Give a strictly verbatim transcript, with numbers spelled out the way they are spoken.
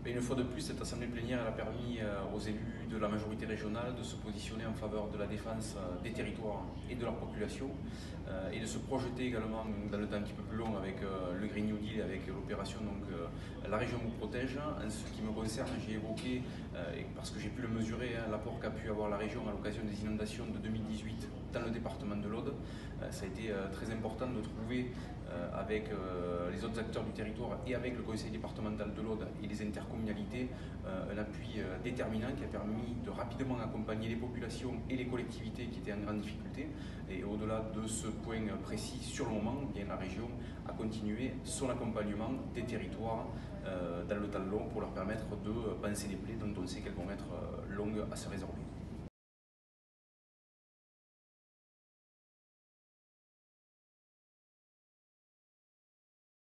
Et une fois de plus, cette assemblée plénière elle a permis aux élus de la majorité régionale de se positionner en faveur de la défense des territoires et de leur population et de se projeter également dans le temps un petit peu plus long avec le Green New Deal et avec l'opération donc La Région vous protège. En ce qui me concerne, j'ai évoqué, et parce que j'ai pu le mesurer, hein, l'apport qu'a pu avoir la région à l'occasion des inondations de deux mille dix-huit dans le département de l'Aude. Ça a été très important de trouver avec les autres acteurs du territoire et avec le conseil départemental de l'Aude et les intercommunalités un appui déterminant qui a permis de rapidement accompagner les populations et les collectivités qui étaient en grande difficulté. Et au-delà de ce point précis, sur le moment, bien, la région a continué son accompagnement des territoires dans le temps long pour leur permettre de panser les plaies dont on sait qu'elles vont être longues à se résorber.